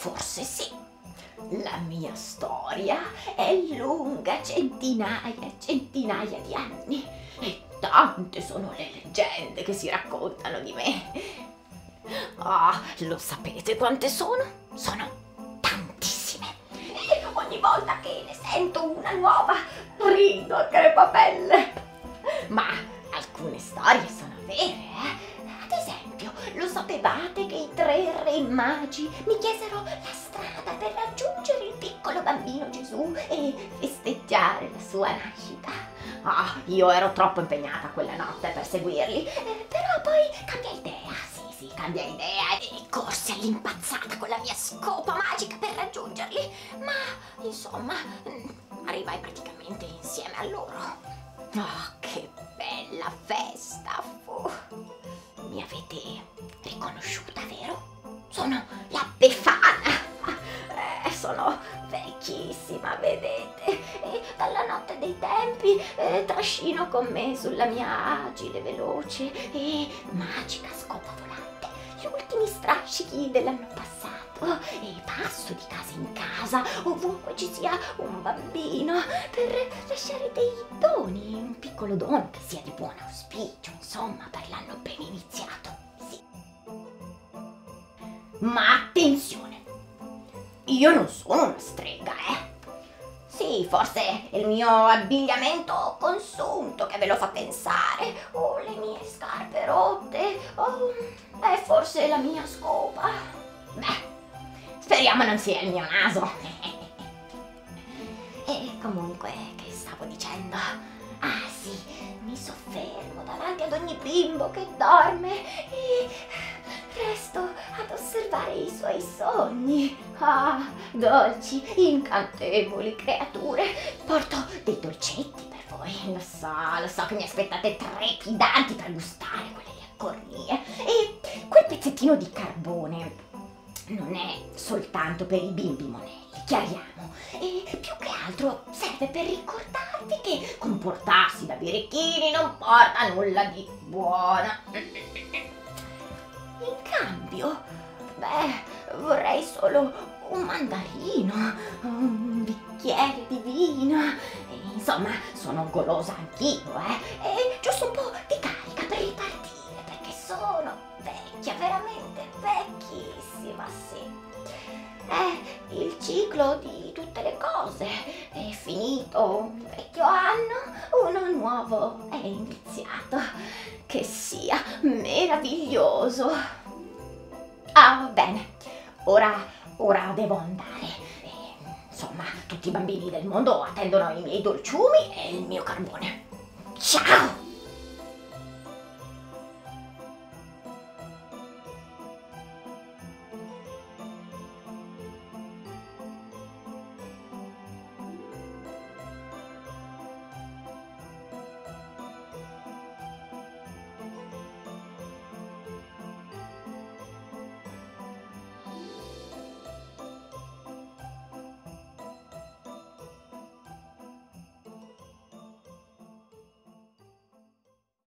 forse sì. La mia storia è lunga centinaia e centinaia di anni e tante sono le leggende che si raccontano di me. Ah, lo sapete quante sono? Sono tantissime. E ogni volta che ne sento una nuova, rido a crepapelle. Ma alcune storie sono vere, eh? Ad esempio, lo sapevate che i 3 re magi mi chiesero la strada per raggiungere il piccolo bambino Gesù e festeggiare la sua nascita? Ah, io ero troppo impegnata quella notte per seguirli, però poi cambiai idea, sì, cambiai idea e corsi all'impazzata con la mia scopa magica per raggiungerli, ma insomma arrivai praticamente insieme a loro. Oh, che bella festa fu! Mi avete riconosciuta, vero? Sono la Befana! Sono vecchissima, vedete? E dalla notte dei tempi trascino con me sulla mia agile, veloce e magica scopa volante gli ultimi strascichi dell'anno passato e passo di casa in casa ovunque ci sia un bambino per lasciare dei doni, un piccolo dono che sia di buon auspicio, insomma, per l'anno appena iniziato, sì. Ma attenzione! Io non sono una strega, Sì, forse è il mio abbigliamento consunto che ve lo fa pensare, o le mie scarpe rotte, o è forse la mia scopa. Beh, speriamo non sia il mio naso. E comunque, che stavo dicendo? Ah sì, mi soffermo davanti ad ogni bimbo che dorme e resto ad osservare i suoi sogni. Ah, dolci, incantevoli creature. Porto dei dolcetti per voi. Lo so che mi aspettate trepidanti per gustare quelle cornie. E quel pezzettino di carbone non è soltanto per i bimbi monelli, chiariamo, e più che altro serve per ricordarvi che comportarsi da birichini non porta a nulla di buono. In cambio, vorrei solo un mandarino, un bicchiere di vino, e, insomma, sono golosa anch'io, e giusto un po' di carica per ripartire, perché sono vecchia, veramente vecchissima, sì. Il ciclo di tutte le cose è finito, un vecchio anno, uno nuovo è iniziato, che sia meraviglioso. Ah, bene, ora devo andare. Insomma, tutti i bambini del mondo attendono i miei dolciumi e il mio carbone. Ciao!